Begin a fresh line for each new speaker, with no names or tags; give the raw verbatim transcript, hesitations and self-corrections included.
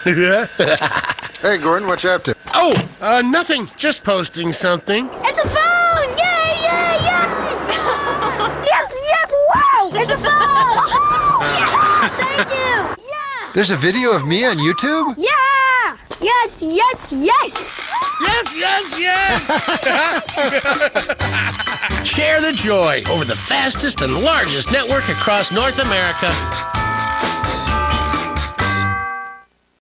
Hey, Gordon, what you up to?
Oh, uh, nothing. Just posting something.
It's a phone! Yay, yay, yay! Yes, yes, wow! It's a phone! Yeah! Thank you! Yeah!
There's a video of me on YouTube?
Yeah! Yes, yes, yes!
Yes, yes, yes! Share the joy over the fastest and largest network across North America.